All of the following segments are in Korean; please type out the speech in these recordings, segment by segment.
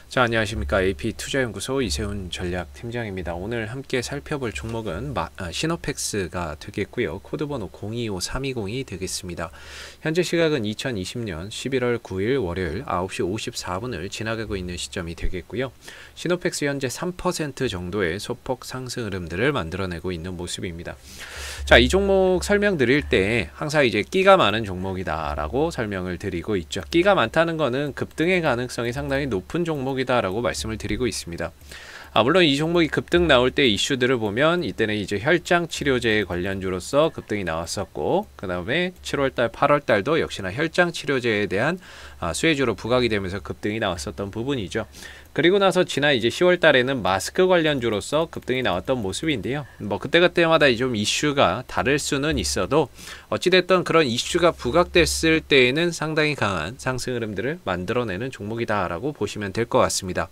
자, 안녕하십니까. AP투자연구소 이세훈 전략팀장입니다. 오늘 함께 살펴볼 종목은 시노펙스가 되겠고요. 코드번호 025320이 되겠습니다. 현재 시각은 2020년 11월 9일 월요일 9시 54분을 지나가고 있는 시점이 되겠고요. 시노펙스 현재 3% 정도의 소폭 상승 흐름들을 만들어내고 있는 모습입니다. 자, 이 종목 설명드릴 때 항상 이제 끼가 많은 종목이다라고 설명을 드리고 있죠. 끼가 많다는 거는 급등의 가능성이 상당히 높은 종목이다라고 말씀을 드리고 있습니다. 물론 이 종목이 급등 나올 때 이슈들을 보면 이때는 이제 혈장 치료제 관련주로서 급등이 나왔었고, 그 다음에 7월달, 8월달도 역시나 혈장 치료제에 대한 수혜주로 부각이 되면서 급등이 나왔었던 부분이죠. 그리고 나서 지난 이제 10월 달에는 마스크 관련주로서 급등이 나왔던 모습인데요. 뭐 그때그때마다 좀 이슈가 다를 수는 있어도 어찌됐든 그런 이슈가 부각됐을 때에는 상당히 강한 상승 흐름들을 만들어내는 종목이다라고 보시면 될 것 같습니다.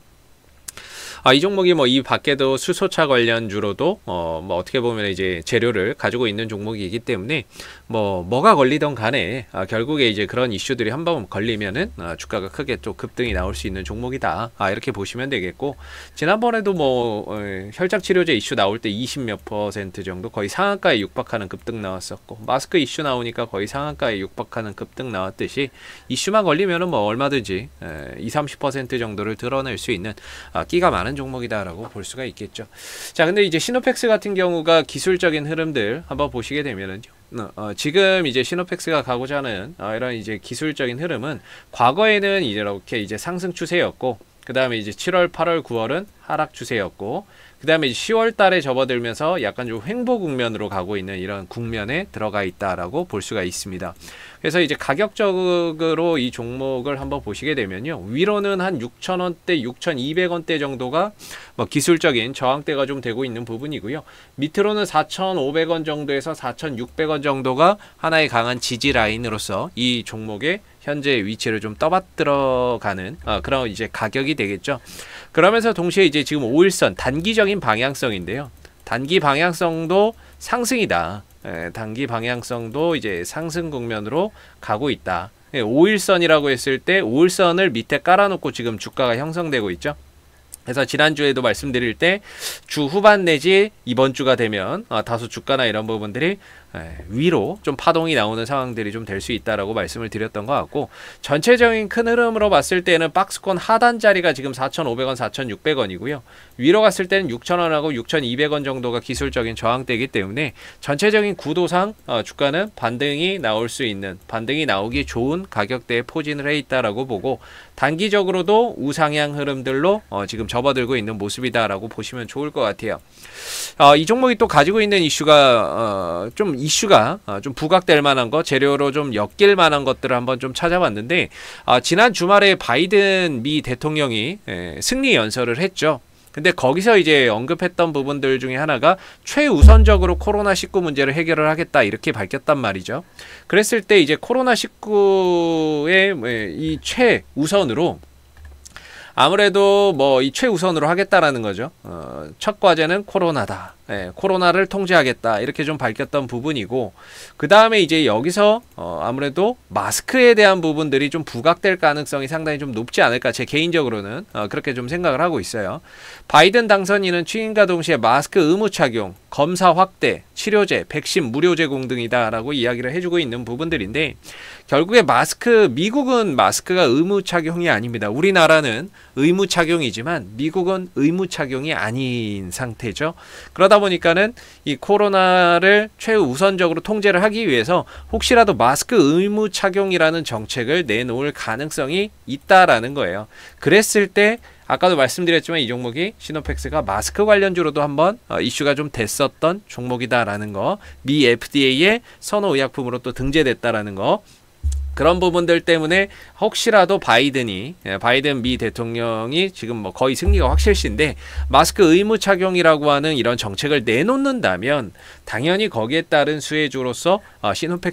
이 종목이 뭐 이 밖에도 수소차 관련주로도 뭐 어떻게 보면 이제 재료를 가지고 있는 종목이기 때문에 뭐가 걸리던 간에 결국에 이제 그런 이슈들이 한번 걸리면은 주가가 크게 또 급등이 나올 수 있는 종목이다. 이렇게 보시면 되겠고, 지난번에도 혈장 치료제 이슈 나올 때 20몇 % 정도 거의 상한가에 육박하는 급등 나왔었고, 마스크 이슈 나오니까 거의 상한가에 육박하는 급등 나왔듯이 이슈만 걸리면은 뭐 얼마든지 20-30% 정도를 드러낼 수 있는 끼가 많은 종목이다라고 볼 수가 있겠죠. 자, 근데 이제 시노펙스 같은 경우가 기술적인 흐름들 한번 보시게 되면은요. 지금 이제 시노펙스가 가고자 하는 이런 이제 기술적인 흐름은 과거에는 이렇게 이제 상승 추세였고, 그 다음에 이제 7월, 8월, 9월은 하락 추세였고, 그 다음에 10월 달에 접어들면서 약간 좀 횡보 국면으로 가고 있는 이런 국면에 들어가 있다라고 볼 수가 있습니다. 그래서 이제 가격적으로 이 종목을 한번 보시게 되면요. 위로는 한 6,000원대, 6,200원대 정도가 기술적인 저항대가 좀 되고 있는 부분이고요. 밑으로는 4,500원 정도에서 4,600원 정도가 하나의 강한 지지 라인으로서 이 종목의 현재 위치를 좀 떠받들어가는 그런 이제 가격이 되겠죠. 그러면서 동시에 이제 지금 5일선 단기적인 방향성인데요. 단기 방향성도 상승이다. 단기 방향성도 이제 상승 국면으로 가고 있다. 5일선이라고 했을 때 5일선을 밑에 깔아놓고 지금 주가가 형성되고 있죠. 그래서 지난주에도 말씀드릴 때 주 후반 내지 이번 주가 되면 다소 주가나 이런 부분들이 위로 좀 파동이 나오는 상황들이 좀 될 수 있다라고 말씀을 드렸던 것 같고, 전체적인 큰 흐름으로 봤을 때는 박스권 하단 자리가 지금 4,500원, 4,600원이고요. 위로 갔을 때는 6,000원하고 6,200원 정도가 기술적인 저항대이기 때문에 전체적인 구도상 주가는 반등이 나올 수 있는, 반등이 나오기 좋은 가격대에 포진을 해 있다라고 보고, 단기적으로도 우상향 흐름들로 지금 접어들고 있는 모습이다라고 보시면 좋을 것 같아요. 이 종목이 또 가지고 있는 이슈가 좀 부각될 만한 거, 재료로 좀 엮일 만한 것들을 한번 좀 찾아봤는데, 지난 주말에 바이든 미 대통령이 승리 연설을 했죠. 근데 거기서 이제 언급했던 부분들 중에 하나가 최우선적으로 코로나19 문제를 해결을 하겠다 이렇게 밝혔단 말이죠. 그랬을 때 이제 코로나19의 이 최우선으로 아무래도 이 최우선으로 하겠다라는 거죠. 첫 과제는 코로나다. 코로나를 통제하겠다. 이렇게 좀 밝혔던 부분이고, 그 다음에 이제 여기서 아무래도 마스크에 대한 부분들이 좀 부각될 가능성이 상당히 좀 높지 않을까. 제 개인적으로는 그렇게 좀 생각을 하고 있어요. 바이든 당선인은 취임과 동시에 마스크 의무 착용, 검사 확대, 치료제, 백신 무료 제공 등이다라고 이야기를 해주고 있는 부분들인데, 결국에 미국은 마스크가 의무 착용이 아닙니다. 우리나라는 의무 착용이지만 미국은 의무 착용이 아닌 상태죠. 그러다 보니까는 이 코로나를 최우선적으로 통제를 하기 위해서 혹시라도 마스크 의무 착용이라는 정책을 내놓을 가능성이 있다라는 거예요. 그랬을 때 아까도 말씀드렸지만 이 종목이 시노펙스가 마스크 관련주로도 한번 이슈가 좀 됐었던 종목이다라는 거, 미 FDA의 선호의약품으로 또 등재됐다라는 거, 그런 부분들 때문에 혹시라도 바이든 미 대통령이 지금 거의 승리가 확실시인데 마스크 의무 착용이라고 하는 이런 정책을 내놓는다면 당연히 거기에 따른 수혜주로서 시노펙스도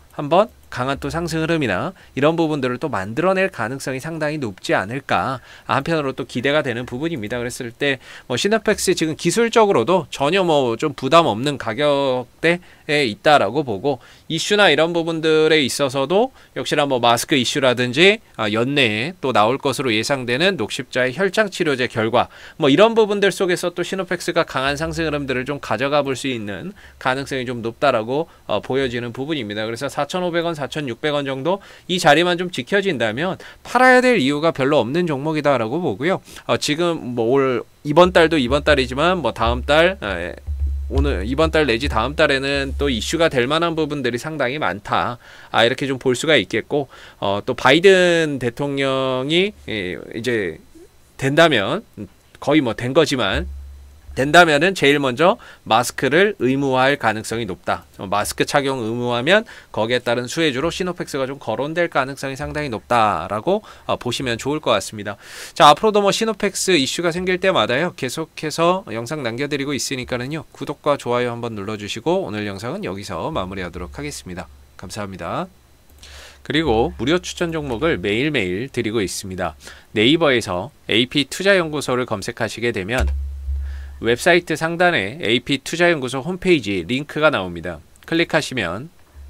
한번 강한 또 상승 흐름이나 이런 부분들을 또 만들어낼 가능성이 상당히 높지 않을까. 한편으로 또 기대가 되는 부분입니다. 그랬을 때 뭐 시노펙스 지금 기술적으로도 전혀 뭐 좀 부담 없는 가격대에 있다라고 보고, 이슈나 이런 부분들에 있어서도 역시나 뭐 마스크 이슈라든지 연내에 또 나올 것으로 예상되는 녹십자의 혈장 치료제 결과, 뭐 이런 부분들 속에서 또 시노펙스가 강한 상승 흐름들을 좀 가져가 볼 수 있는 가능성이 좀 높다라고 보여지는 부분입니다. 그래서 4,500원, 4,600원 정도 이 자리만 좀 지켜진다면 팔아야 될 이유가 별로 없는 종목이다라고 보고요. 지금 뭐 이번 달도 이번 달이지만 뭐 다음 달, 오늘 이번 달 내지 다음 달에는 또 이슈가 될 만한 부분들이 상당히 많다. 이렇게 좀 볼 수가 있겠고, 또 바이든 대통령이 이제 된다면, 거의 뭐 된 거지만 된다면은 제일 먼저 마스크를 의무화할 가능성이 높다. 마스크 착용 의무화하면 거기에 따른 수혜주로 시노펙스가 좀 거론될 가능성이 상당히 높다라고 보시면 좋을 것 같습니다. 자, 앞으로도 뭐 시노펙스 이슈가 생길 때마다요, 계속해서 영상 남겨드리고 있으니까는요, 구독과 좋아요 한번 눌러주시고 오늘 영상은 여기서 마무리하도록 하겠습니다. 감사합니다. 그리고 무료 추천 종목을 매일매일 드리고 있습니다. 네이버에서 AP투자연구소를 검색하시게 되면 웹사이트 상단에 AP투자연구소 홈페이지 링크가 나옵니다. 클릭하시면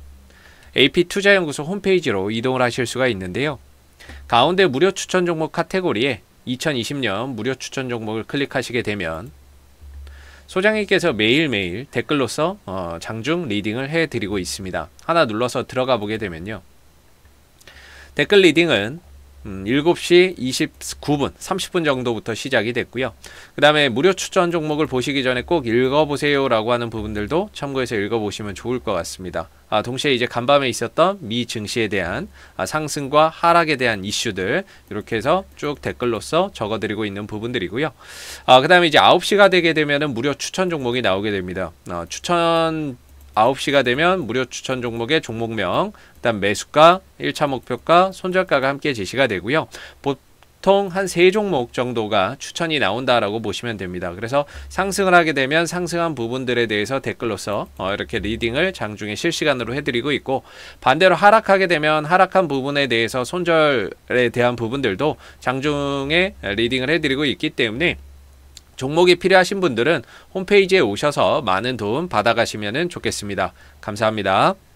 AP투자연구소 홈페이지로 이동을 하실 수가 있는데요. 가운데 무료 추천 종목 카테고리에 2020년 무료 추천 종목을 클릭하시게 되면 소장님께서 매일매일 댓글로서 장중 리딩을 해드리고 있습니다. 하나 눌러서 들어가 보게 되면요, 댓글 리딩은 7시 29분 30분 정도부터 시작이 됐고요. 그 다음에 무료 추천 종목을 보시기 전에 꼭 읽어보세요 라고 하는 부분들도 참고해서 읽어보시면 좋을 것 같습니다. 동시에 이제 간밤에 있었던 미 증시에 대한 상승과 하락에 대한 이슈들 이렇게 해서 쭉 댓글로서 적어드리고 있는 부분들이고요. 그 다음에 이제 9시가 되게 되면은 무료 추천 종목이 나오게 됩니다. 추천 9시가 되면 무료 추천 종목의 종목명, 그다음 매수가, 1차 목표가, 손절가가 함께 제시가 되고요. 보통 한 3종목 정도가 추천이 나온다라고 보시면 됩니다. 그래서 상승을 하게 되면 상승한 부분들에 대해서 댓글로서 이렇게 리딩을 장중에 실시간으로 해드리고 있고, 반대로 하락하게 되면 하락한 부분에 대해서 손절에 대한 부분들도 장중에 리딩을 해드리고 있기 때문에 종목이 필요하신 분들은 홈페이지에 오셔서 많은 도움 받아가시면 좋겠습니다. 감사합니다.